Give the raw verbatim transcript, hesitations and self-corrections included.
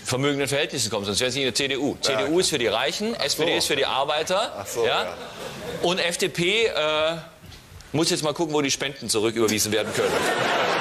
vermögenden Verhältnissen kommen, sonst wären sie in der C D U. Ja, C D U klar. Ist für die Reichen, Ach S P D so. Ist für die Arbeiter. Ach so, ja? Ja. Und F D P äh, muss jetzt mal gucken, wo die Spenden zurücküberwiesen werden können.